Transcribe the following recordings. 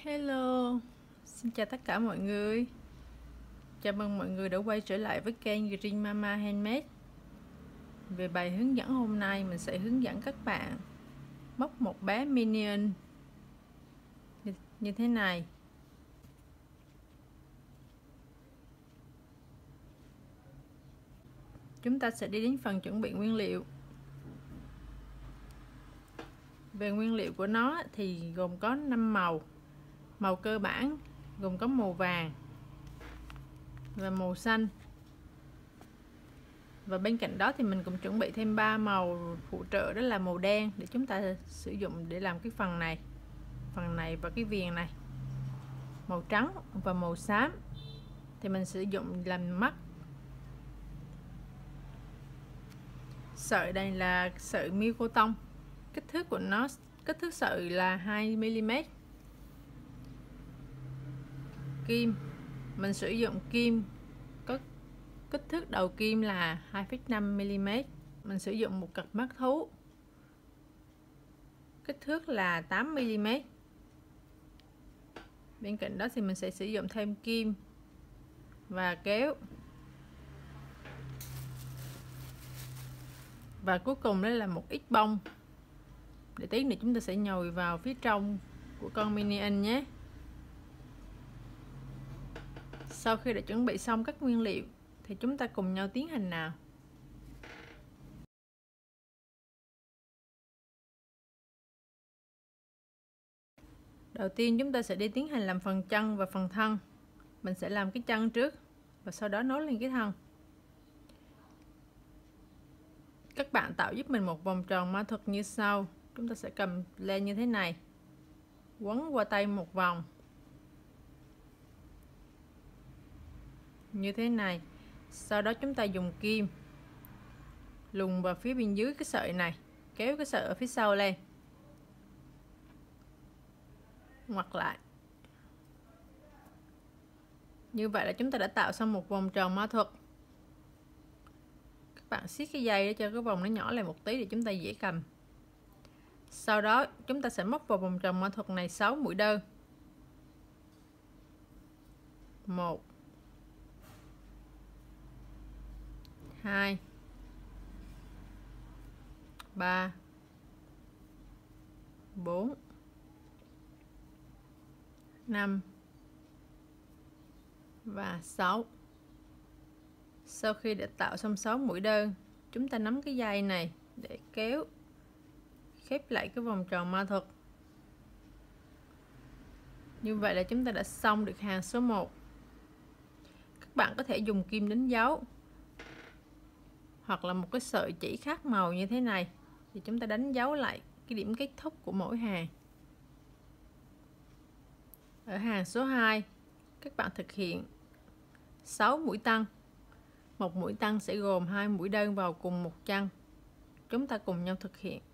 Hello, xin chào tất cả mọi người. Chào mừng mọi người đã quay trở lại với kênh Green Mama Handmade. Về bài hướng dẫn hôm nay, mình sẽ hướng dẫn các bạn móc một bé minion như thế này. Chúng ta sẽ đi đến phần chuẩn bị nguyên liệu. Về nguyên liệu của nó thì gồm có 5 màu. Màu cơ bản gồm có màu vàng và màu xanh. Và bên cạnh đó thì mình cũng chuẩn bị thêm 3 màu phụ trợ, đó là màu đen để chúng ta sử dụng để làm cái phần này và cái viền này. Màu trắng và màu xám thì mình sử dụng làm mắt. Sợi đây là sợi miêu cô tông, kích thước sợi là 2mm. Kim mình sử dụng kim có kích thước đầu kim là 2,5mm. Mình sử dụng một cặp mắt thú kích thước là 8mm. Bên cạnh đó thì mình sẽ sử dụng thêm kim và kéo. Và cuối cùng đó là một ít bông để tí nữa chúng ta sẽ nhồi vào phía trong của con minion nhé. Sau khi đã chuẩn bị xong các nguyên liệu thì chúng ta cùng nhau tiến hành nào. Đầu tiên chúng ta sẽ đi tiến hành làm phần chân và phần thân. Mình sẽ làm cái chân trước và sau đó nối lên cái thân. Các bạn tạo giúp mình một vòng tròn ma thuật như sau. Chúng ta sẽ cầm lên như thế này, quấn qua tay một vòng như thế này. Sau đó chúng ta dùng kim luồn vào phía bên dưới cái sợi này, kéo cái sợi ở phía sau lên, ngoặt lại. Như vậy là chúng ta đã tạo xong một vòng tròn ma thuật. Các bạn siết cái dây để cho cái vòng nó nhỏ lại một tí để chúng ta dễ cầm. Sau đó chúng ta sẽ móc vào vòng tròn ma thuật này 6 mũi đơn. 1 2 3 4 5 và 6. Sau khi đã tạo xong 6 mũi đơn, chúng ta nắm cái dây này để kéo khép lại cái vòng tròn ma thuật. Như vậy là chúng ta đã xong được hàng số 1. Các bạn có thể dùng kim đánh dấu hoặc là một cái sợi chỉ khác màu như thế này thì chúng ta đánh dấu lại cái điểm kết thúc của mỗi hàng. Ở hàng số 2, các bạn thực hiện 6 mũi tăng. Một mũi tăng sẽ gồm 2 mũi đơn vào cùng một chân. Chúng ta cùng nhau thực hiện.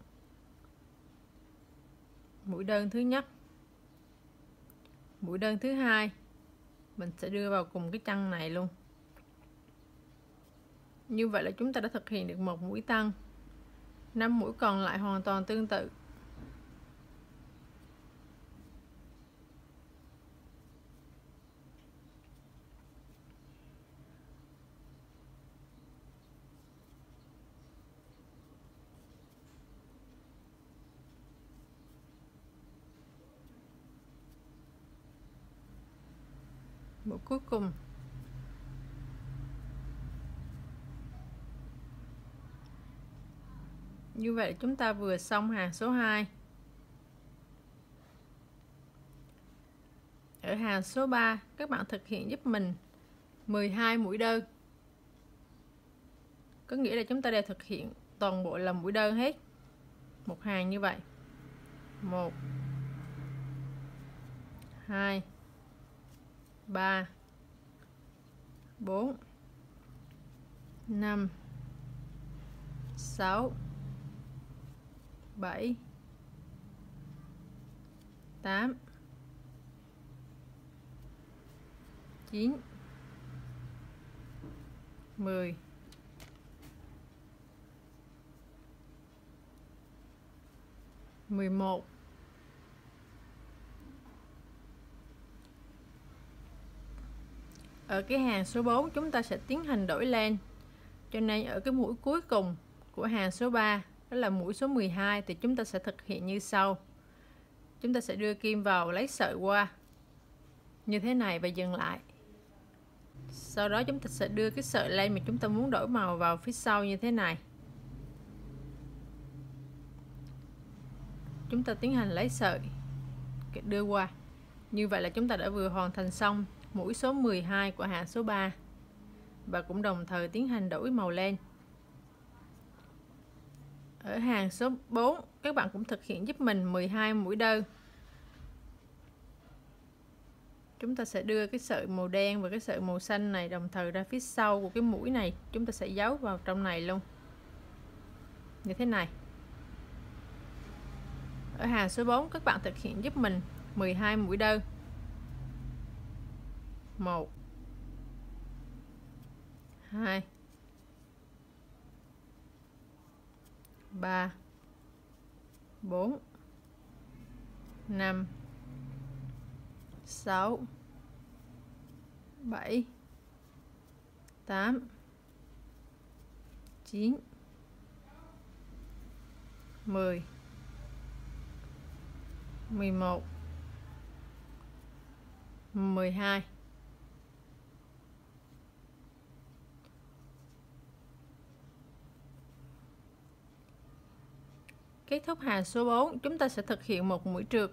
Mũi đơn thứ nhất, mũi đơn thứ hai mình sẽ đưa vào cùng cái chân này luôn. Như vậy là chúng ta đã thực hiện được một mũi tăng. 5 mũi còn lại hoàn toàn tương tự. Mũi cuối cùng. Như vậy chúng ta vừa xong hàng số 2. Ở hàng số 3, các bạn thực hiện giúp mình 12 mũi đơn. Có nghĩa là chúng ta đều thực hiện toàn bộ là mũi đơn hết. Một hàng như vậy. 1 2 3 4 5 6 7 8 9 10 11 Ở cái hàng số 4 chúng ta sẽ tiến hành đổi len. Cho nên ở cái mũi cuối cùng của hàng số 3, đó là mũi số 12, thì chúng ta sẽ thực hiện như sau. Chúng ta sẽ đưa kim vào lấy sợi qua như thế này và dừng lại. Sau đó chúng ta sẽ đưa cái sợi len mà chúng ta muốn đổi màu vào phía sau như thế này. Chúng ta tiến hành lấy sợi đưa qua. Như vậy là chúng ta đã vừa hoàn thành xong mũi số 12 của hàng số 3. Và cũng đồng thời tiến hành đổi màu len. Ở hàng số 4, các bạn cũng thực hiện giúp mình 12 mũi đơn. Chúng ta sẽ đưa cái sợi màu đen và cái sợi màu xanh này đồng thời ra phía sau của cái mũi này. Chúng ta sẽ giấu vào trong này luôn. Như thế này. Ở hàng số 4, các bạn thực hiện giúp mình 12 mũi đơn. 1 2 3 4 5 6 7 8 9 10 11 12. Kết thúc hàng số 4, chúng ta sẽ thực hiện một mũi trượt.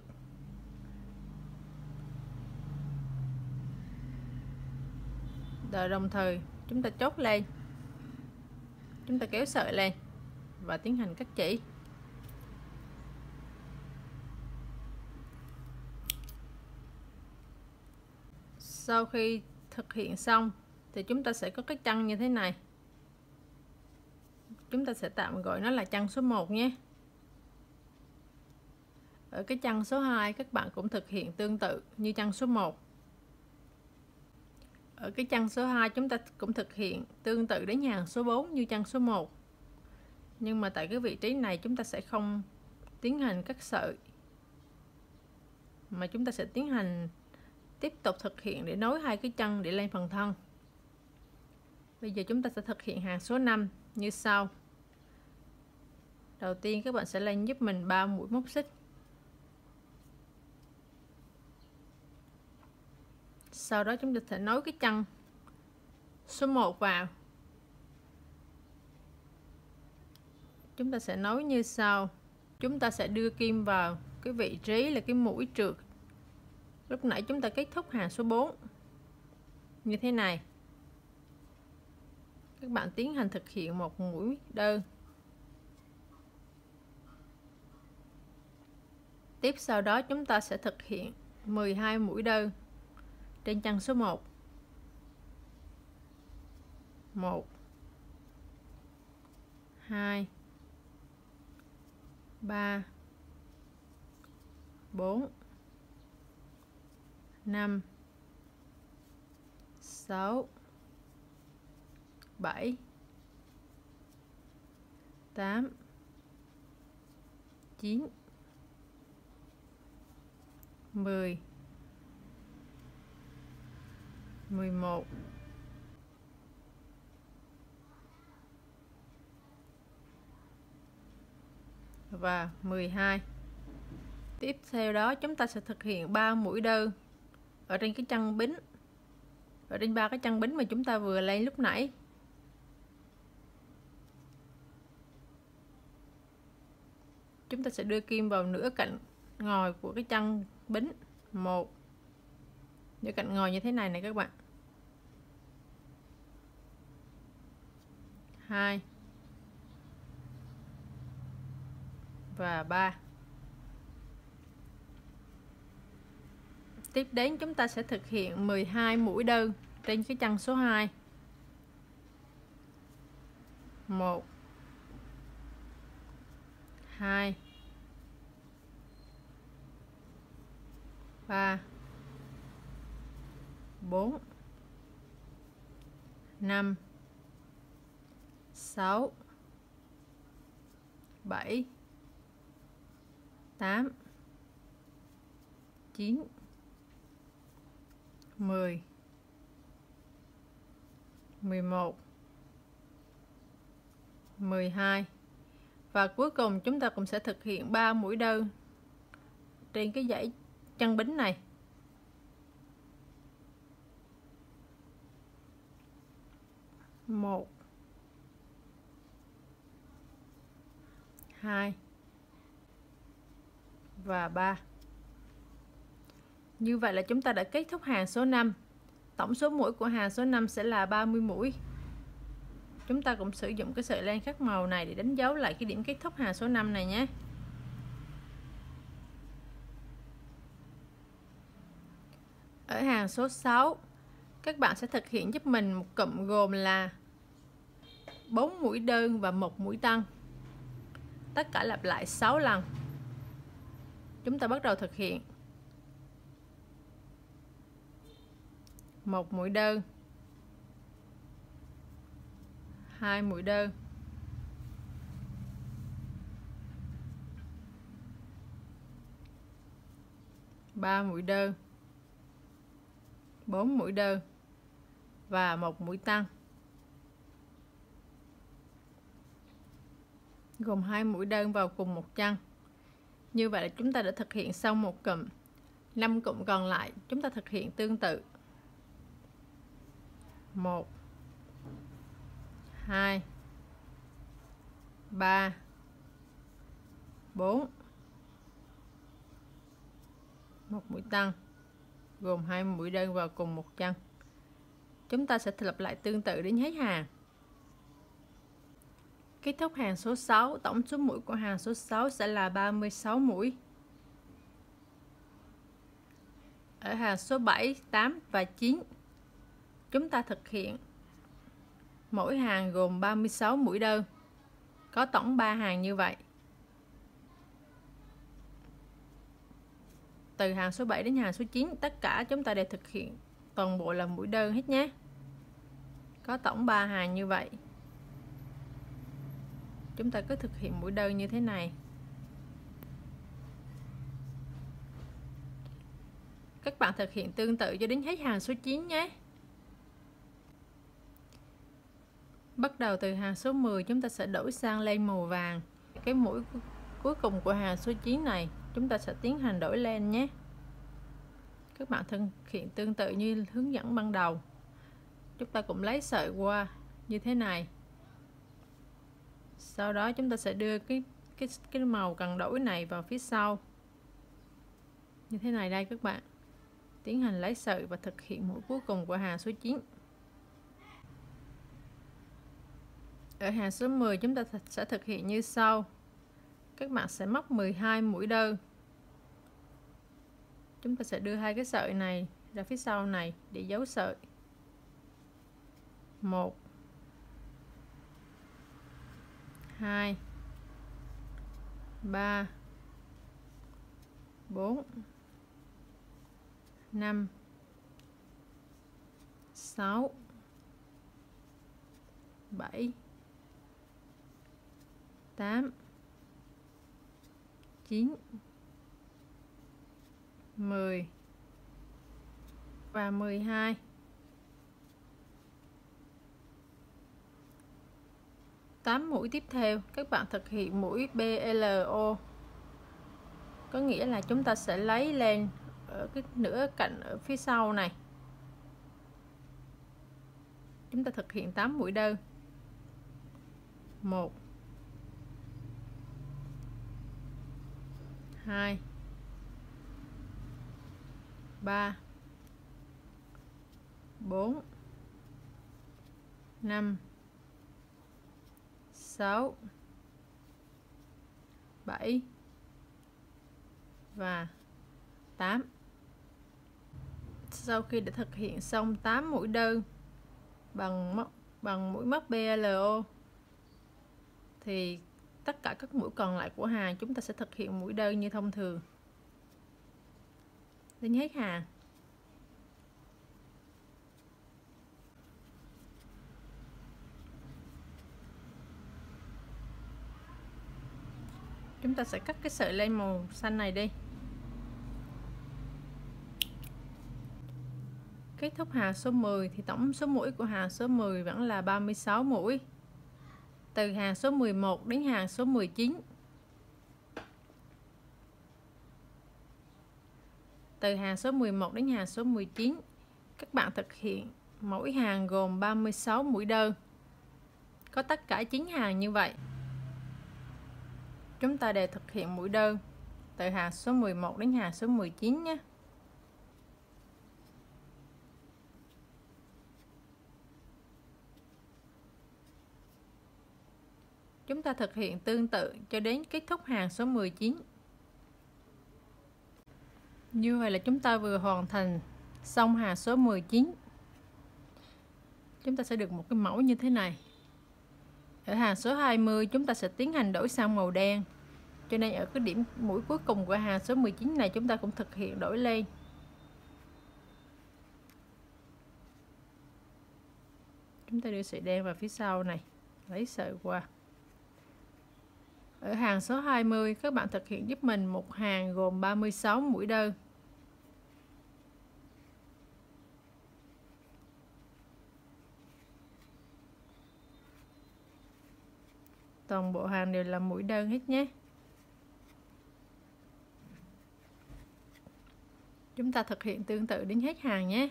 Rồi đồng thời chúng ta chốt lên. Chúng ta kéo sợi lên và tiến hành cắt chỉ. Sau khi thực hiện xong thì chúng ta sẽ có cái chân như thế này. Chúng ta sẽ tạm gọi nó là chân số 1 nhé. Ở cái chân số 2 các bạn cũng thực hiện tương tự như chân số 1. Ở cái chân số 2 chúng ta cũng thực hiện tương tự đến hàng số 4 như chân số 1. Nhưng mà tại cái vị trí này chúng ta sẽ không tiến hành cắt sợi, mà chúng ta sẽ tiến hành tiếp tục thực hiện để nối hai cái chân để lên phần thân. Bây giờ chúng ta sẽ thực hiện hàng số 5 như sau. Đầu tiên các bạn sẽ lên giúp mình 3 mũi móc xích. Sau đó chúng ta sẽ nối cái chân số 1 vào. Chúng ta sẽ nối như sau. Chúng ta sẽ đưa kim vào cái vị trí là cái mũi trượt lúc nãy chúng ta kết thúc hàng số 4. Như thế này. Các bạn tiến hành thực hiện một mũi đơn. Tiếp sau đó chúng ta sẽ thực hiện 12 mũi đơn trên chân số 1. 1 2 3 4 5 6 7 8 9 10 11 và 12. Tiếp theo đó chúng ta sẽ thực hiện 3 mũi đơn ở trên cái chân bính, ở trên 3 cái chân bính mà chúng ta vừa lên lúc nãy. Chúng ta sẽ đưa kim vào nửa cạnh ngòi của cái chân bính. 1 nửa cạnh ngòi như thế này này các bạn. 2 và 3. Tiếp đến chúng ta sẽ thực hiện 12 mũi đơn trên cái chân số 2. 1 2 3 4 5 6 7 8 9 10 11, 12. Và cuối cùng chúng ta cũng sẽ thực hiện 3 mũi đơn trên cái dãy chân bính này. Một, 2 và 3. Như vậy là chúng ta đã kết thúc hàng số 5. Tổng số mũi của hàng số 5 sẽ là 30 mũi. Chúng ta cũng sử dụng cái sợi len khác màu này để đánh dấu lại cái điểm kết thúc hàng số 5 này nhé. Ở hàng số 6, các bạn sẽ thực hiện giúp mình một cụm gồm là 4 mũi đơn và 1 mũi tăng. Tất cả lặp lại 6 lần. Chúng ta bắt đầu thực hiện. 1 mũi đơn, 2 mũi đơn, 3 mũi đơn, 4 mũi đơn và 1 mũi tăng, gồm 2 mũi đơn vào cùng một chân. Như vậy là chúng ta đã thực hiện xong một cụm. 5 cụm còn lại chúng ta thực hiện tương tự. 1, 2, 3, 4, 1 mũi tăng, gồm 2 mũi đơn vào cùng một chân. Chúng ta sẽ lặp lại tương tự đến hết hàng. Kết thúc hàng số 6, tổng số mũi của hàng số 6 sẽ là 36 mũi. Ở hàng số 7, 8 và 9, chúng ta thực hiện mỗi hàng gồm 36 mũi đơn. Có tổng 3 hàng như vậy. Từ hàng số 7 đến hàng số 9, tất cả chúng ta đều thực hiện toàn bộ là mũi đơn hết nhé. Có tổng 3 hàng như vậy. Chúng ta cứ thực hiện mũi đơn như thế này. Các bạn thực hiện tương tự cho đến hết hàng số 9 nhé. Bắt đầu từ hàng số 10, chúng ta sẽ đổi sang len màu vàng. Cái mũi cuối cùng của hàng số 9 này chúng ta sẽ tiến hành đổi len nhé. Các bạn thực hiện tương tự như hướng dẫn ban đầu. Chúng ta cũng lấy sợi qua như thế này. Sau đó chúng ta sẽ đưa cái màu cần đổi này vào phía sau. Như thế này đây các bạn. Tiến hành lấy sợi và thực hiện mũi cuối cùng của hàng số 9. Ở hàng số 10 chúng ta sẽ thực hiện như sau. Các bạn sẽ móc 12 mũi đơn. Chúng ta sẽ đưa hai cái sợi này ra phía sau này để giấu sợi. 1, 2, 3, 4, 5, 6, 7, 8, 9, 10 và 12. Tám mũi tiếp theo các bạn thực hiện mũi BLO, có nghĩa là chúng ta sẽ lấy lên ở cái nửa cạnh ở phía sau này. Chúng ta thực hiện 8 mũi đơn. 1, 2, 3, 4, 5, 6, 7 và 8. Sau khi đã thực hiện xong 8 mũi đơn bằng mũi móc BLO thì tất cả các mũi còn lại của hàng chúng ta sẽ thực hiện mũi đơn như thông thường đến hết hàng. Chúng ta sẽ cắt cái sợi len màu xanh này đi. Kết thúc hàng số 10 thì tổng số mũi của hàng số 10 vẫn là 36 mũi. Từ hàng số 11 đến hàng số 19. Từ hàng số 11 đến hàng số 19, các bạn thực hiện mỗi hàng gồm 36 mũi đơn. Có tất cả 9 hàng như vậy. Chúng ta đều thực hiện mũi đơn từ hàng số 11 đến hàng số 19 nhé. Chúng ta thực hiện tương tự cho đến kết thúc hàng số 19. Như vậy là chúng ta vừa hoàn thành xong hàng số 19. Chúng ta sẽ được một cái mẫu như thế này. Ở hàng số 20 chúng ta sẽ tiến hành đổi sang màu đen. Cho nên ở cái điểm mũi cuối cùng của hàng số 19 này chúng ta cũng thực hiện đổi lên. Chúng ta đưa sợi đen vào phía sau này, lấy sợi qua. Ở hàng số 20 các bạn thực hiện giúp mình một hàng gồm 36 mũi đơn. Toàn bộ hàng đều là mũi đơn hết nhé. Chúng ta thực hiện tương tự đến hết hàng nhé.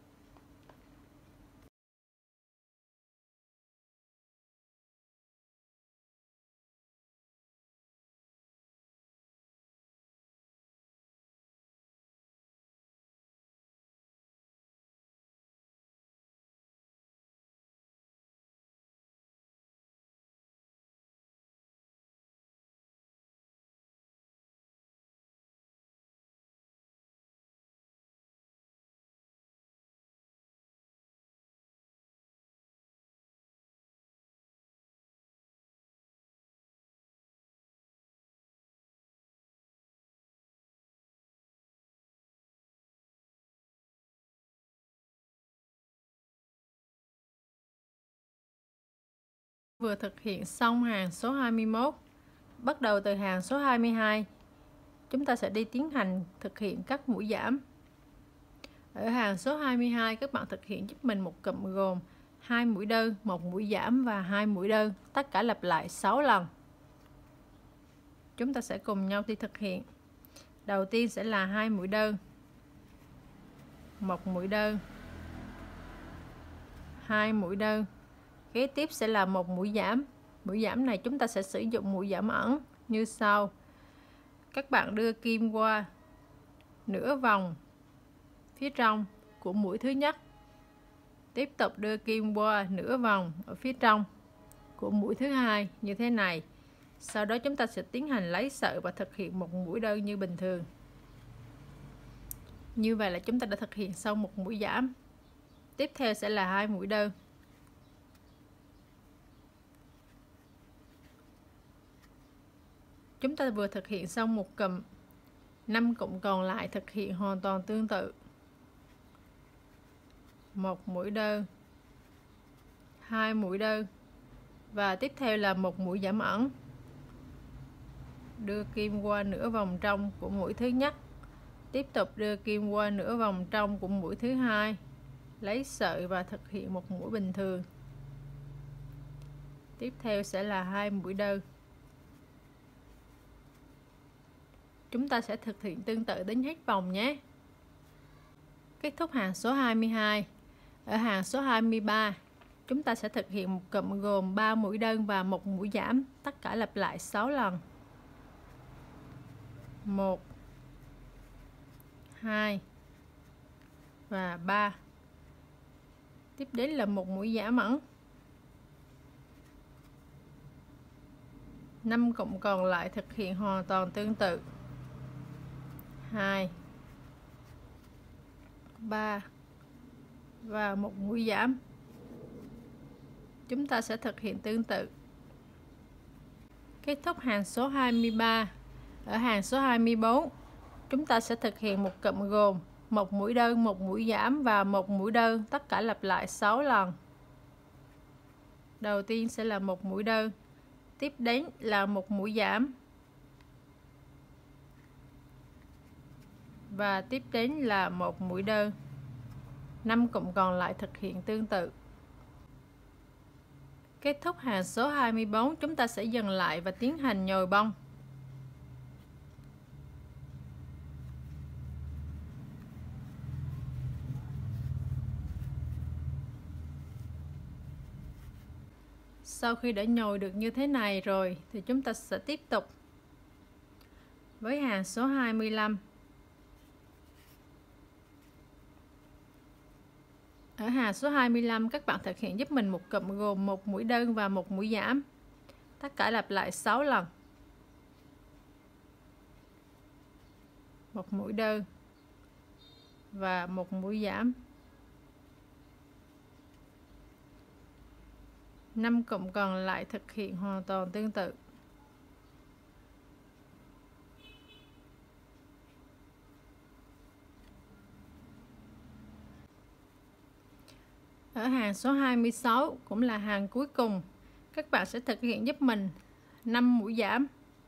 Vừa thực hiện xong hàng số 21. Bắt đầu từ hàng số 22, chúng ta sẽ đi tiến hành thực hiện các mũi giảm. Ở hàng số 22 các bạn thực hiện giúp mình một cụm gồm 2 mũi đơn, 1 mũi giảm và 2 mũi đơn, tất cả lặp lại 6 lần. Chúng ta sẽ cùng nhau đi thực hiện. Đầu tiên sẽ là 2 mũi đơn, 1 mũi đơn, 2 mũi đơn. Kế tiếp sẽ là 1 mũi giảm. Mũi giảm này chúng ta sẽ sử dụng mũi giảm ẩn như sau. Các bạn đưa kim qua nửa vòng phía trong của mũi thứ nhất. Tiếp tục đưa kim qua nửa vòng ở phía trong của mũi thứ hai như thế này. Sau đó chúng ta sẽ tiến hành lấy sợi và thực hiện một mũi đơn như bình thường. Như vậy là chúng ta đã thực hiện xong một mũi giảm. Tiếp theo sẽ là 2 mũi đơn. Chúng ta vừa thực hiện xong một cụm, 5 cụm còn lại thực hiện hoàn toàn tương tự. 1 mũi đơn, 2 mũi đơn và tiếp theo là 1 mũi giảm ẩn. Đưa kim qua nửa vòng trong của mũi thứ nhất. Tiếp tục đưa kim qua nửa vòng trong của mũi thứ hai. Lấy sợi và thực hiện một mũi bình thường. Tiếp theo sẽ là 2 mũi đơn. Chúng ta sẽ thực hiện tương tự đến hết vòng nhé. Kết thúc hàng số 22. Ở hàng số 23, chúng ta sẽ thực hiện một cụm gồm 3 mũi đơn và 1 mũi giảm, tất cả lặp lại 6 lần. 1, 2 và 3. Tiếp đến là 1 mũi giảm ẩn. 5 cụm còn lại thực hiện hoàn toàn tương tự. 2, 3 và 1 mũi giảm. Chúng ta sẽ thực hiện tương tự. Kết thúc hàng số 23. Ở hàng số 24, chúng ta sẽ thực hiện một cụm gồm 1 mũi đơn, 1 mũi giảm và 1 mũi đơn, tất cả lặp lại 6 lần. Đầu tiên sẽ là 1 mũi đơn, tiếp đến là 1 mũi giảm và tiếp đến là 1 mũi đơn. 5 cụm còn lại thực hiện tương tự. Kết thúc hàng số 24, chúng ta sẽ dừng lại và tiến hành nhồi bông. Sau khi đã nhồi được như thế này rồi thì chúng ta sẽ tiếp tục với hàng số 25. Ở hàng số 25, các bạn thực hiện giúp mình một cụm gồm một mũi đơn và một mũi giảm. Tất cả lặp lại 6 lần. Một mũi đơn và một mũi giảm. 5 cụm còn lại thực hiện hoàn toàn tương tự. Ở hàng số 26 cũng là hàng cuối cùng, các bạn sẽ thực hiện giúp mình 5 mũi giảm.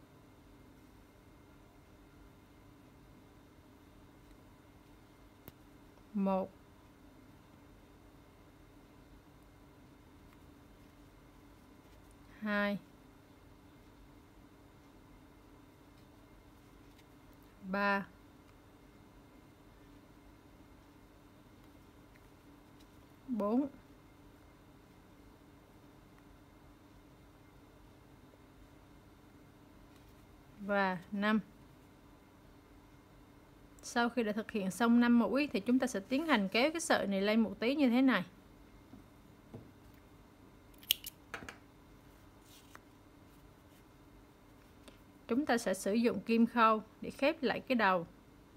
Một, hai, ba, 4, và 5. Sau khi đã thực hiện xong 5 mũi thì chúng ta sẽ tiến hành kéo cái sợi này lên một tí như thế này. Chúng ta sẽ sử dụng kim khâu để khép lại cái đầu.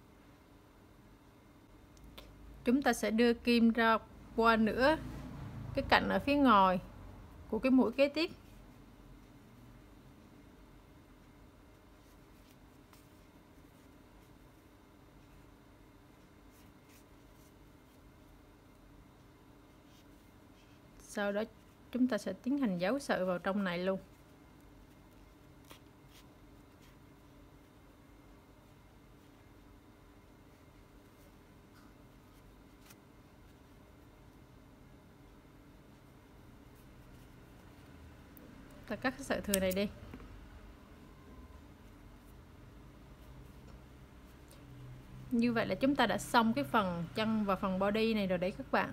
Chúng ta sẽ đưa kim ra qua nửa cái cạnh ở phía ngoài của cái mũi kế tiếp. Sau đó chúng ta sẽ tiến hành giấu sợi vào trong này luôn. Ta cắt cái sợi thừa này đi. Như vậy là chúng ta đã xong cái phần chân và phần body này rồi đấy các bạn.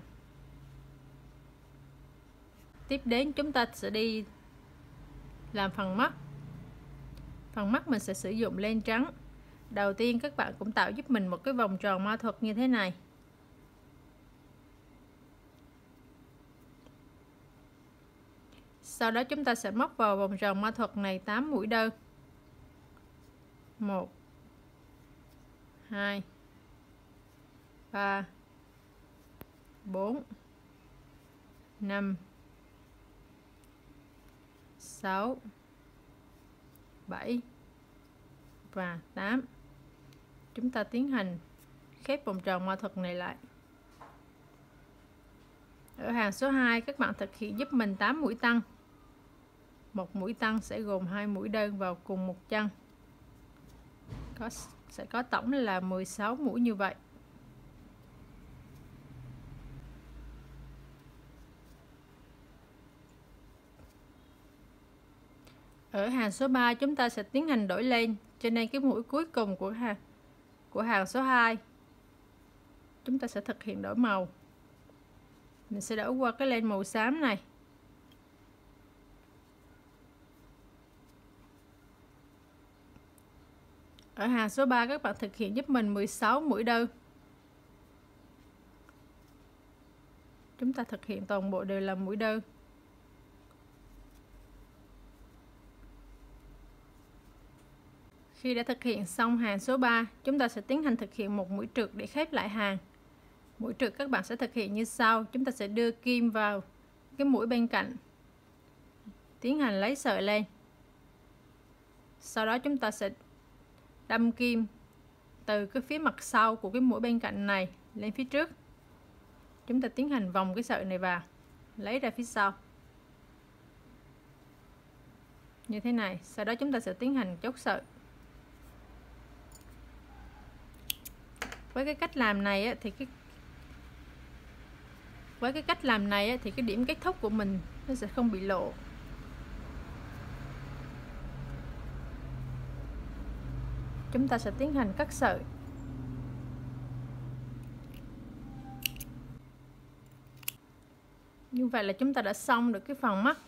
Tiếp đến chúng ta sẽ đi làm phần mắt. Phần mắt mình sẽ sử dụng len trắng. Đầu tiên các bạn cũng tạo giúp mình một cái vòng tròn ma thuật như thế này. Sau đó chúng ta sẽ móc vào vòng tròn ma thuật này 8 mũi đơn. 1, 2, 3, 4, 5, 6, 7 và 8. Chúng ta tiến hành khép vòng tròn ma thuật này lại. Ở hàng số 2 các bạn thực hiện giúp mình 8 mũi tăng. Một mũi tăng sẽ gồm 2 mũi đơn vào cùng một chân. Sẽ có tổng là 16 mũi như vậy. Ở hàng số 3 chúng ta sẽ tiến hành đổi lên, cho nên cái mũi cuối cùng của hàng số 2 chúng ta sẽ thực hiện đổi màu. Mình sẽ đổi qua cái len màu xám này. Ở hàng số 3 các bạn thực hiện giúp mình 16 mũi đơn. Chúng ta thực hiện toàn bộ đều là mũi đơn. Khi đã thực hiện xong hàng số 3, chúng ta sẽ tiến hành thực hiện một mũi trượt để khép lại hàng. Mũi trượt các bạn sẽ thực hiện như sau. Chúng ta sẽ đưa kim vào cái mũi bên cạnh, tiến hành lấy sợi lên. Sau đó chúng ta sẽ đâm kim từ cái phía mặt sau của cái mũi bên cạnh này lên phía trước. Chúng ta tiến hành vòng cái sợi này vào, lấy ra phía sau như thế này. Sau đó chúng ta sẽ tiến hành chốt sợi. Với cái cách làm này thì với cái cách làm này thì cái điểm kết thúc của mình nó sẽ không bị lộ. Chúng ta sẽ tiến hành cắt sợi. Như vậy là chúng ta đã xong được cái phần mắt.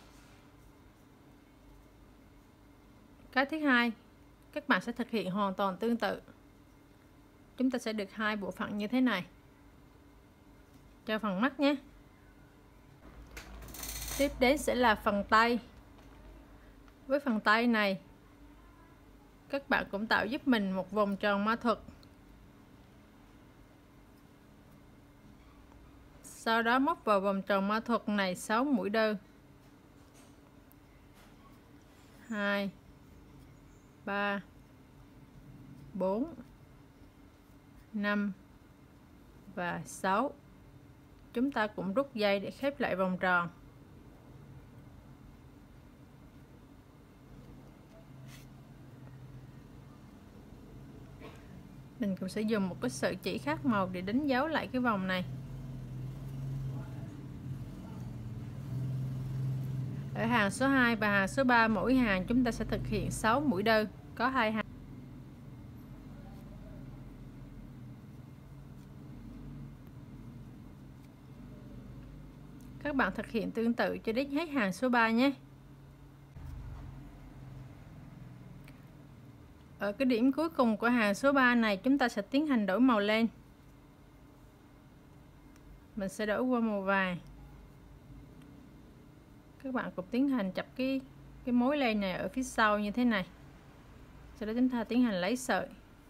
Cái thứ hai, các bạn sẽ thực hiện hoàn toàn tương tự. Chúng ta sẽ được hai bộ phận như thế này cho phần mắt nhé. Tiếp đến sẽ là phần tay. Với phần tay này, các bạn cũng tạo giúp mình một vòng tròn ma thuật. Sau đó móc vào vòng tròn ma thuật này 6 mũi đơn. 2 3 4 5 và 6. Chúng ta cũng rút dây để khép lại vòng tròn. Mình cũng sẽ dùng một cái sợi chỉ khác màu để đánh dấu lại cái vòng này. Ở hàng số 2 và hàng số 3 mỗi hàng chúng ta sẽ thực hiện 6 mũi đơn, có 2 hàng. Các bạn thực hiện tương tự cho đến hết hàng số 3 nhé. Ở cái điểm cuối cùng của hàng số 3 này chúng ta sẽ tiến hành đổi màu len. Mình sẽ đổi qua màu vàng. Các bạn cũng tiến hành chập cái mối len này ở phía sau như thế này. Sau đó chúng ta tiến hành lấy sợi.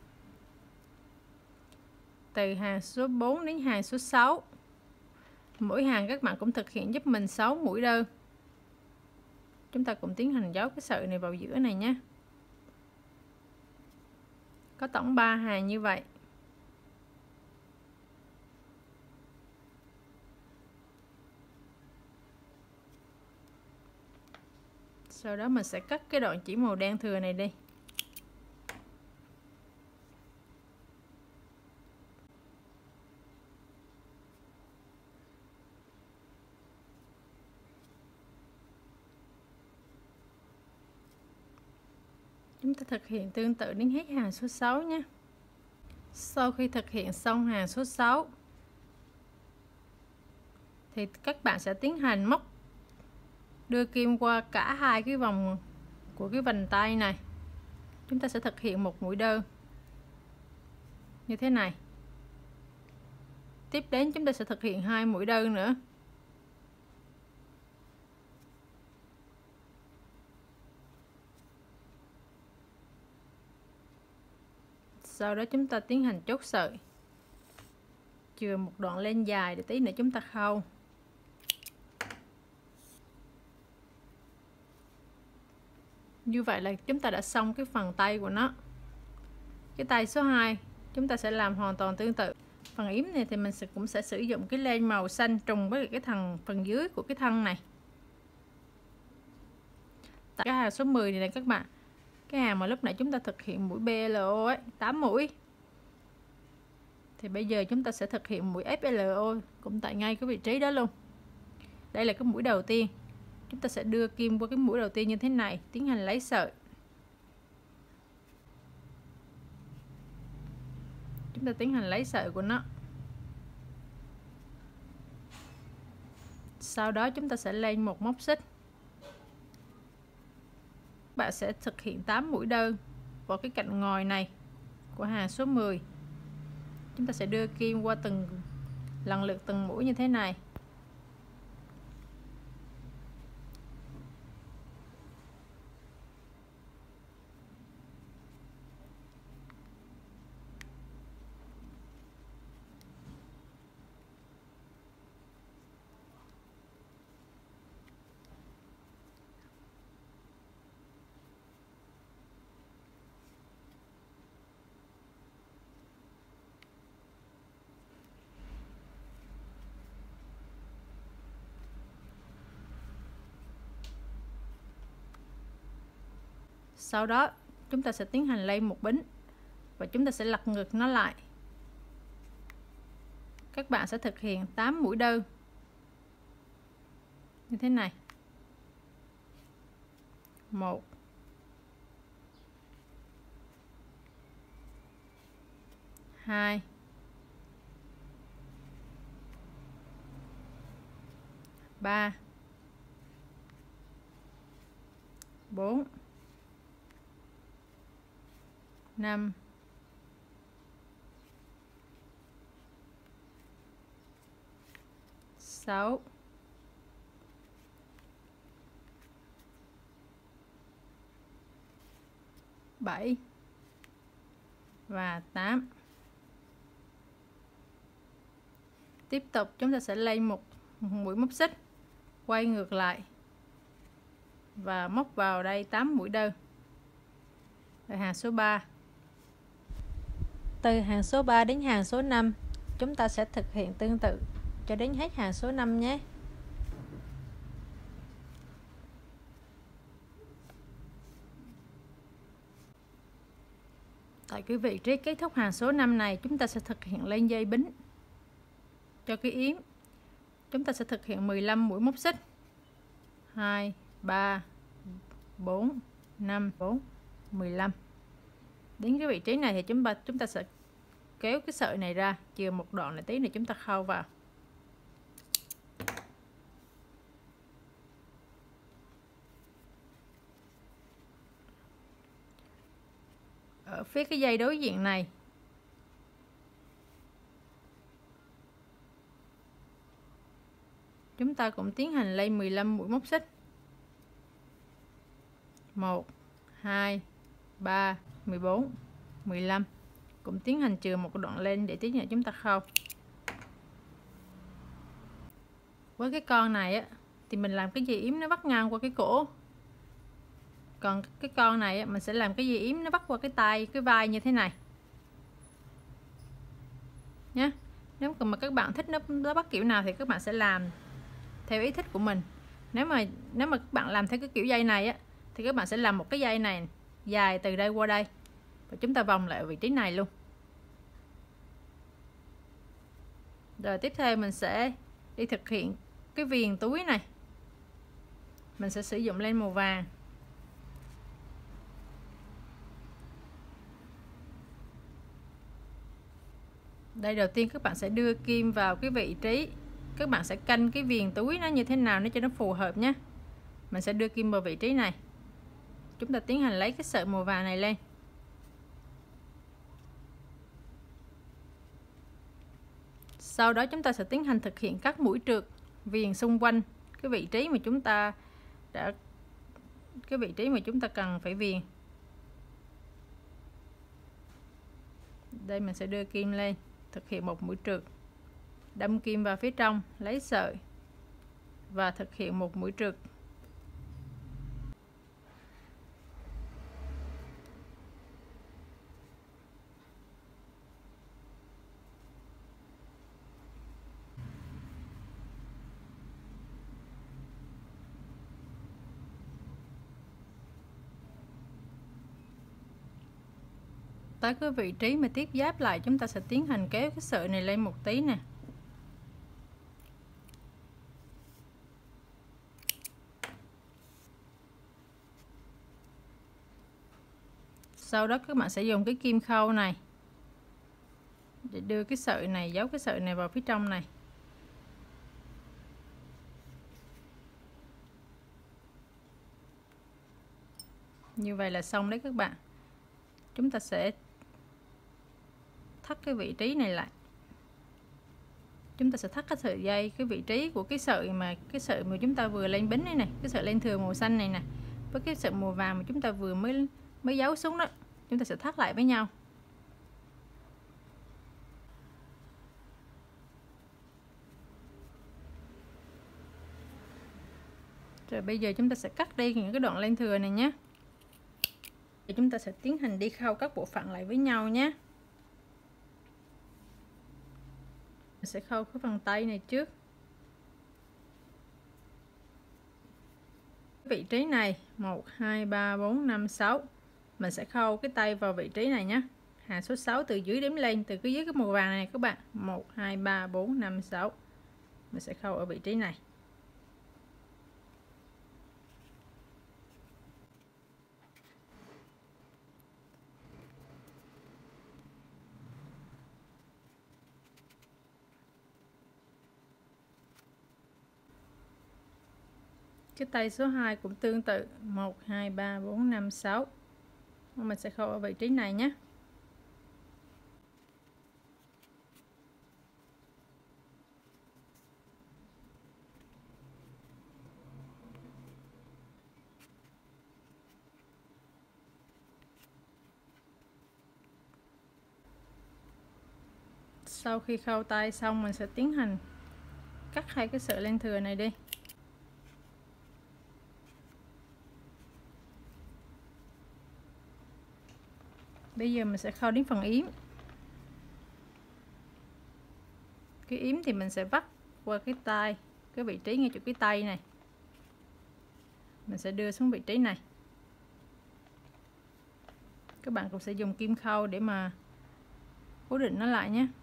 Từ hàng số 4 đến hàng số 6. Mỗi hàng các bạn cũng thực hiện giúp mình 6 mũi đơn. Chúng ta cũng tiến hành giấu cái sợi này vào giữa này nhé. Có tổng 3 hàng như vậy. Sau đó mình sẽ cắt cái đoạn chỉ màu đen thừa này đi. Chúng ta thực hiện tương tự đến hết hàng số 6 nhé. Sau khi thực hiện xong hàng số 6 thì các bạn sẽ tiến hành móc, đưa kim qua cả hai cái vòng của cái vành tay này. Chúng ta sẽ thực hiện một mũi đơn như thế này. Tiếp đến chúng ta sẽ thực hiện 2 mũi đơn nữa. Sau đó chúng ta tiến hành chốt sợi, chừa một đoạn len dài để tí nữa chúng ta khâu. Như vậy là chúng ta đã xong cái phần tay của nó. Cái tay số 2 chúng ta sẽ làm hoàn toàn tương tự. Phần yếm này thì mình cũng sẽ sử dụng cái len màu xanh trùng với cái phần dưới của cái thân này. Tại cái hàng số 10 này các bạn, cái hàng mà lúc nãy chúng ta thực hiện mũi BLO ấy, 8 mũi, thì bây giờ chúng ta sẽ thực hiện mũi FLO cũng tại ngay cái vị trí đó luôn. Đây là cái mũi đầu tiên. Chúng ta sẽ đưa kim qua cái mũi đầu tiên như thế này, tiến hành lấy sợi. Chúng ta tiến hành lấy sợi của nó. Sau đó chúng ta sẽ lên một móc xích. Bạn sẽ thực hiện 8 mũi đơn vào cái cạnh ngòi này của hàng số 10. Chúng ta sẽ đưa kim qua lần lượt từng mũi như thế này. Sau đó chúng ta sẽ tiến hành lên một bính và chúng ta sẽ lật ngược nó lại. Các bạn sẽ thực hiện 8 mũi đơn như thế này. 1 2 3 4 5 6 7 và 8. Tiếp tục chúng ta sẽ lên một mũi móc xích, quay ngược lại và móc vào đây 8 mũi đơn. Ở hàng số 3. Từ hàng số 3 đến hàng số 5, chúng ta sẽ thực hiện tương tự cho đến hết hàng số 5 nhé. Tại cái vị trí kết thúc hàng số 5 này, chúng ta sẽ thực hiện lên dây bính cho cái yếm. Chúng ta sẽ thực hiện 15 mũi móc xích. 2 3 4 5 4 15. Đến cái vị trí này thì chúng ta sẽ kéo cái sợi này ra, chừa một đoạn này tí này chúng ta khâu vào. Ở phía cái dây đối diện này, chúng ta cũng tiến hành lên 15 mũi móc xích. 1 2 3 14 15. Cũng tiến hành chừa một đoạn lên để tí nữa chúng ta khâu. Với cái con này á thì mình làm cái dây yếm nó bắt ngang qua cái cổ. Còn cái con này á, mình sẽ làm cái dây yếm nó bắt qua cái tay, cái vai như thế này nhé. Nếu mà các bạn thích nó bắt kiểu nào thì các bạn sẽ làm theo ý thích của mình. Nếu mà các bạn làm theo cái kiểu dây này á thì các bạn sẽ làm một cái dây này dài từ đây qua đây và chúng ta vòng lại ở vị trí này luôn. Rồi tiếp theo mình sẽ đi thực hiện cái viền túi này. Mình sẽ sử dụng len màu vàng. Đây, đầu tiên các bạn sẽ đưa kim vào cái vị trí, các bạn sẽ canh cái viền túi nó như thế nào để cho nó phù hợp nhé. Mình sẽ đưa kim vào vị trí này. Chúng ta tiến hành lấy cái sợi màu vàng này lên. Sau đó chúng ta sẽ tiến hành thực hiện các mũi trượt viền xung quanh cái vị trí mà chúng ta cần phải viền. Đây mình sẽ đưa kim lên, thực hiện một mũi trượt, đâm kim vào phía trong, lấy sợi và thực hiện một mũi trượt. Tới cái vị trí mà tiếp giáp lại, chúng ta sẽ tiến hành kéo cái sợi này lên một tí nè. Sau đó các bạn sẽ dùng cái kim khâu này để đưa cái sợi này, giấu cái sợi này vào phía trong này. Như vậy là xong đấy các bạn. Chúng ta sẽ thắt cái vị trí này lại. Chúng ta sẽ thắt cái sợi dây, cái vị trí của cái sợi mà chúng ta vừa lên bính này, cái sợi len thừa màu xanh này nè, với cái sợi màu vàng mà chúng ta vừa mới giấu xuống đó, chúng ta sẽ thắt lại với nhau. Rồi bây giờ chúng ta sẽ cắt đi những cái đoạn len thừa này nhé. Thì chúng ta sẽ tiến hành đi khâu các bộ phận lại với nhau nhé. Mình sẽ khâu cái phần tay này trước. Vị trí này 1 2 3 4 5 6. Mình sẽ khâu cái tay vào vị trí này nhé. Hàng số 6 từ dưới đếm lên, từ cái dưới cái màu vàng này các bạn. 1 2 3 4 5 6. Mình sẽ khâu ở vị trí này. Cái tay số 2 cũng tương tự 1, 2, 3, 4, 5, 6. Mình sẽ khâu ở vị trí này nhé. Sau khi khâu tay xong, mình sẽ tiến hành cắt hai cái sợi len thừa này đi. Bây giờ mình sẽ khâu đến phần yếm. Cái yếm thì mình sẽ vắt qua cái tay, cái vị trí ngay chỗ cái tay này. Mình sẽ đưa xuống vị trí này. Các bạn cũng sẽ dùng kim khâu để mà cố định nó lại nhé.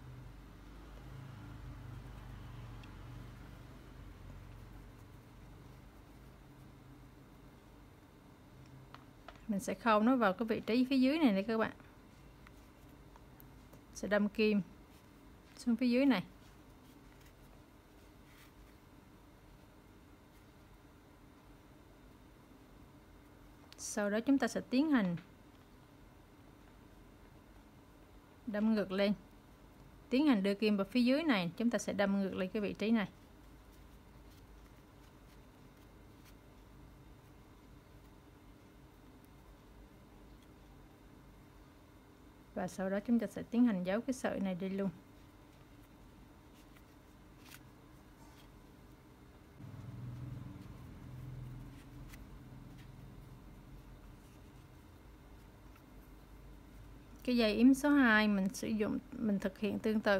Mình sẽ khâu nó vào cái vị trí phía dưới này đây các bạn. Sẽ đâm kim xuống phía dưới này. Sau đó chúng ta sẽ tiến hành đâm ngược lên. Tiến hành đưa kim vào phía dưới này, chúng ta sẽ đâm ngược lên cái vị trí này. Và sau đó chúng ta sẽ tiến hành giấu cái sợi này đi luôn. Cái dây yếm số 2 mình thực hiện tương tự.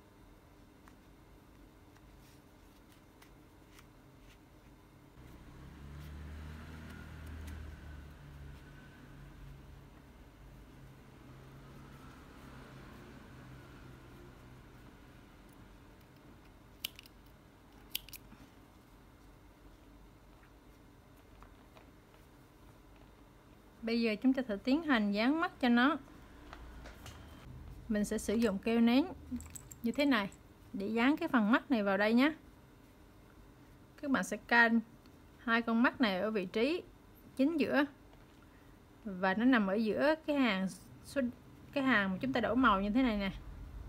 Bây giờ chúng ta sẽ tiến hành dán mắt cho nó. Mình sẽ sử dụng keo nén như thế này để dán cái phần mắt này vào đây nhé. Các bạn sẽ canh hai con mắt này ở vị trí chính giữa và nó nằm ở giữa cái hàng mà chúng ta đổ màu như thế này nè.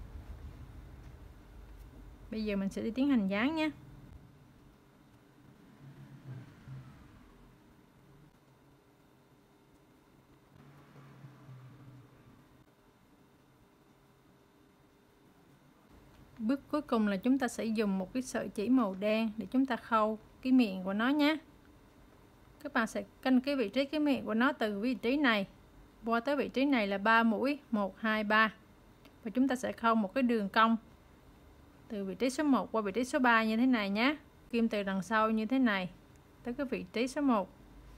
Bây giờ mình sẽ đi tiến hành dán nhé. Bước cuối cùng là chúng ta sẽ dùng một cái sợi chỉ màu đen để chúng ta khâu cái miệng của nó nhé. Các bạn sẽ canh cái vị trí cái miệng của nó từ vị trí này qua tới vị trí này là 3 mũi, 1, 2, 3. Và chúng ta sẽ khâu một cái đường cong từ vị trí số 1 qua vị trí số 3 như thế này nhé. Kim từ đằng sau như thế này tới cái vị trí số 1.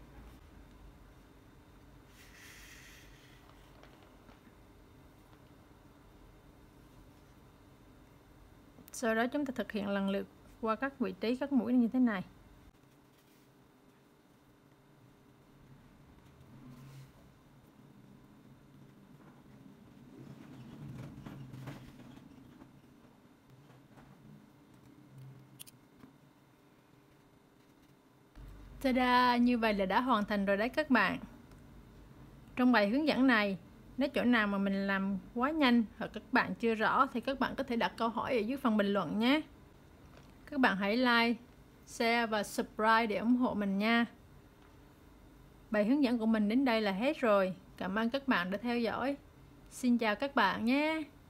Sau đó chúng ta thực hiện lần lượt qua các vị trí các mũi như thế này. Ta-da! Như vậy là đã hoàn thành rồi đấy các bạn. Trong bài hướng dẫn này, nếu chỗ nào mà mình làm quá nhanh hoặc các bạn chưa rõ thì các bạn có thể đặt câu hỏi ở dưới phần bình luận nhé. Các bạn hãy like, share và subscribe để ủng hộ mình nha. Bài hướng dẫn của mình đến đây là hết rồi. Cảm ơn các bạn đã theo dõi. Xin chào các bạn nhé.